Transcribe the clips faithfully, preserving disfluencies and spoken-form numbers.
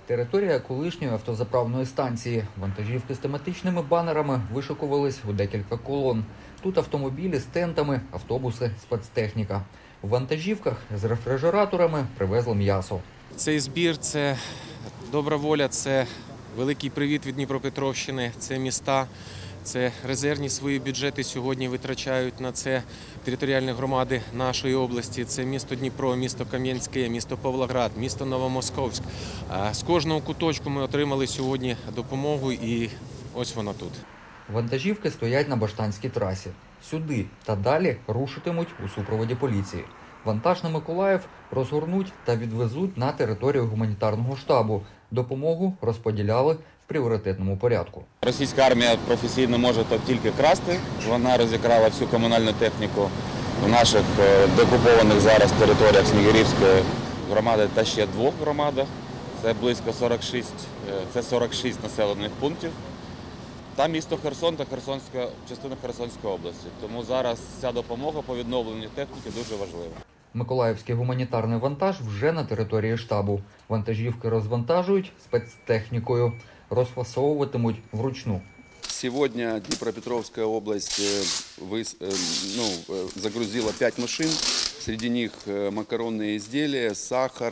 Територія колишньої автозаправної станції. Вантажівки з тематичними банерами вишикувались у декілька колон. Тут автомобілі з тентами, автобуси, спецтехніка. У вантажівках з рефрижераторами привезли м'ясо. Цей збір – це добра воля, це великий привіт від Дніпропетровщини, це міста, це резервні свої бюджети сьогодні витрачають на це територіальні громади нашої області. Це місто Дніпро, місто Кам'янське, місто Павлоград, місто Новомосковськ. З кожного куточку ми отримали сьогодні допомогу і ось вона тут. Вантажівки стоять на Баштанській трасі. Сюди та далі рушитимуть у супроводі поліції. Вантаж на Миколаїв розгорнуть та відвезуть на територію гуманітарного штабу. Допомогу розподіляли в пріоритетному порядку. Російська армія професійно може тільки красти. Вона розікрала всю комунальну техніку в наших деокупованих зараз територіях Снігурівської громади та ще двох громадах. Це близько сорок шість, це сорок шість населених пунктів. Та місто Херсон та Херсонська, частина Херсонської області. Тому зараз ця допомога по відновленню техніки дуже важлива. Миколаївський гуманітарний вантаж вже на території штабу. Вантажівки розвантажують спецтехнікою, розфасовуватимуть вручну. Сегодня Днепропетровская область ну, загрузила пять машин. Среди них макаронные изделия, сахар,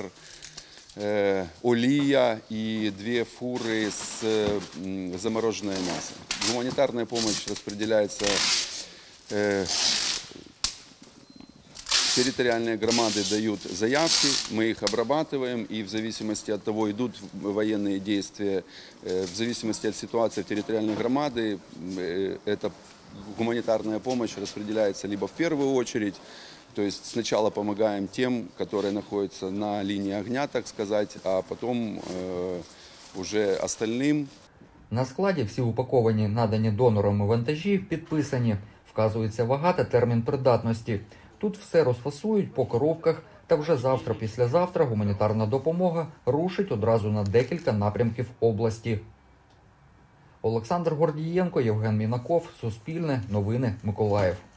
олия и две фуры с замороженное мясо. Гуманитарная помощь распределяется. Территориальные громады дают заявки, мы их обрабатываем, и в зависимости от того, идут военные действия, в зависимости от ситуации в территориальной громады, эта гуманитарная помощь распределяется либо в первую очередь, то есть сначала помогаем тем, которые находятся на линии огня, так сказать, а потом уже остальным. На складі всі упаковані, надані донорами вантажі, підписані. Вказується вага та термін придатності. Тут все розфасують по коробках, та вже завтра-післязавтра гуманітарна допомога рушить одразу на декілька напрямків області. Олександр Гордієнко, Євген Мінаков, Суспільне, Новини, Миколаїв.